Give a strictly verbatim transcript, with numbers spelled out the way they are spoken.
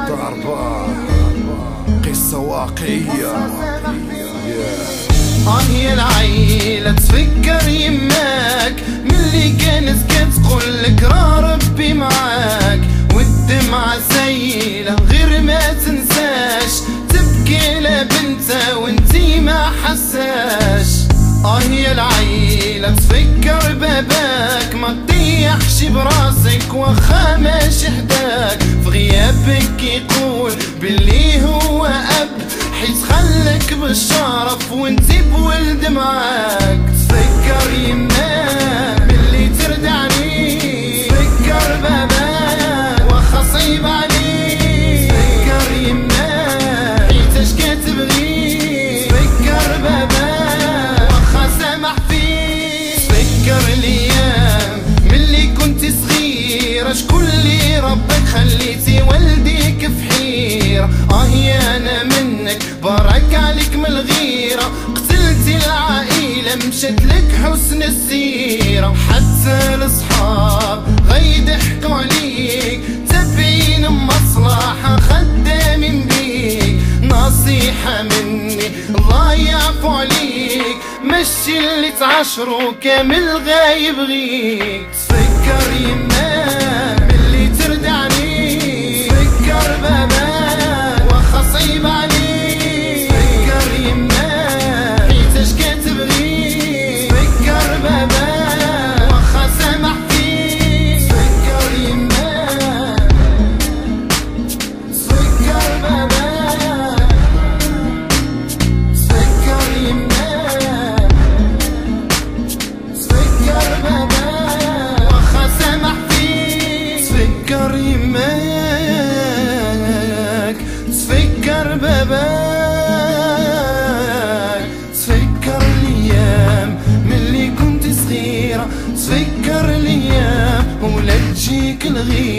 ضربة قصة واقعية. آه يا العيلة تفكر يماك ملي كانت كتقولك راه ربي معاك، والدمعة سايلة غير ما تنساش، تبكي لبنتها وانتي ما حساش. آه يا العيلة تفكر باباك ما تطيحش براسك واخا ماشي حداك، في غيابك يقول باللي هو أب حيت خلك بالشرف وانتي بولد معاك. تفكر يماك باللي تردعني، تفكر باباك واخا صعيب عليك، تفكر يماك حيتاش كتبغي، تفكر باباك واخا سامح فيك، تفكر الايام ملي كنتي صغيرة شكون اللي ربك خليتي والديك في حيرة. اه يا انا منك بارك عليك من الغيرة، قتلتي العائلة مشات لك حسن السيرة، حتى الصحاب غيضحكوا عليك، تابعين مصلحة خدامين بيك. نصيحة مني الله يعفو عليك، مشي اللي تعاشرو كامل غايب غيك. تفكر يماك باللي تردعني، تفكر باباك واخا صعيب عليك، تفكر يماك حيتاش كتبغي، تفكر باباك واخا سامح فيك، تفكر يماك، تفكر باباك، تفكر يماك، تفكر باباك واخا سامح فيك، تفكر يماك، تفكر باباك، تفكر الايام ملي كنت صغيرة، تفكر الايام ولا تجيك الغيرة.